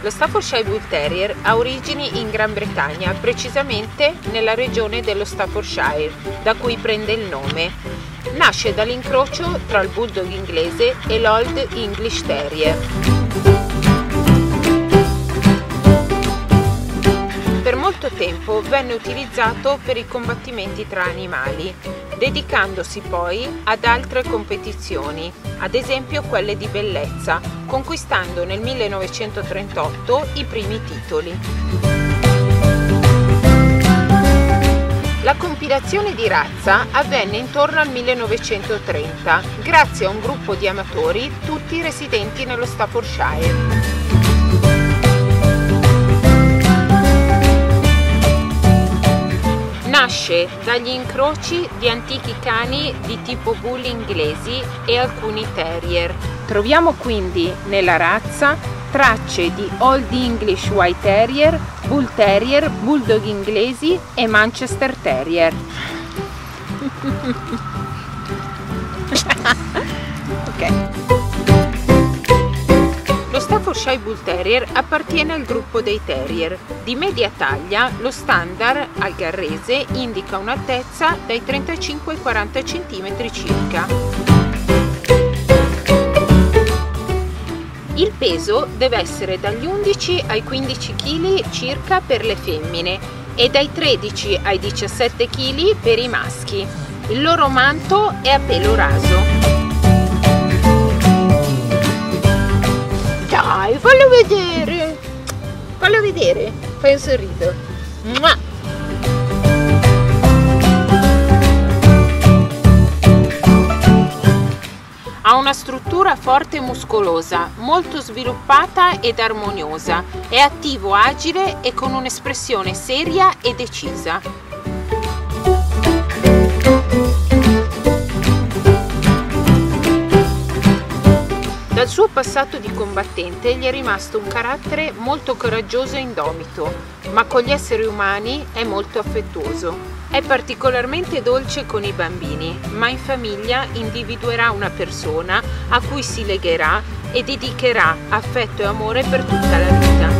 Lo Staffordshire Bull Terrier ha origini in Gran Bretagna, precisamente nella regione dello Staffordshire, da cui prende il nome. Nasce dall'incrocio tra il Bulldog inglese e l'Old English Terrier. Per molto tempo venne utilizzato per i combattimenti tra animali, dedicandosi poi ad altre competizioni, ad esempio quelle di bellezza, conquistando nel 1938 i primi titoli. La compilazione di razza avvenne intorno al 1930, grazie a un gruppo di amatori, tutti residenti nello Staffordshire. Nasce dagli incroci di antichi cani di tipo bull inglesi e alcuni terrier. Troviamo quindi nella razza tracce di Old English White Terrier, Bull Terrier, Bulldog inglesi e Manchester Terrier. Ok. Lo Staffordshire Bull Terrier appartiene al gruppo dei Terrier. Di media taglia, lo standard al garrese indica un'altezza dai 35 ai 40 cm circa. Il peso deve essere dagli 11 ai 15 kg circa per le femmine e dai 13 ai 17 kg per i maschi. Il loro manto è a pelo raso. Dai, fallo vedere! Fallo vedere! Fai un sorriso! Mua! Ha una struttura forte e muscolosa, molto sviluppata ed armoniosa. È attivo, agile e con un'espressione seria e decisa. Dal suo passato di combattente gli è rimasto un carattere molto coraggioso e indomito, ma con gli esseri umani è molto affettuoso. È particolarmente dolce con i bambini, ma in famiglia individuerà una persona a cui si legherà e dedicherà affetto e amore per tutta la vita.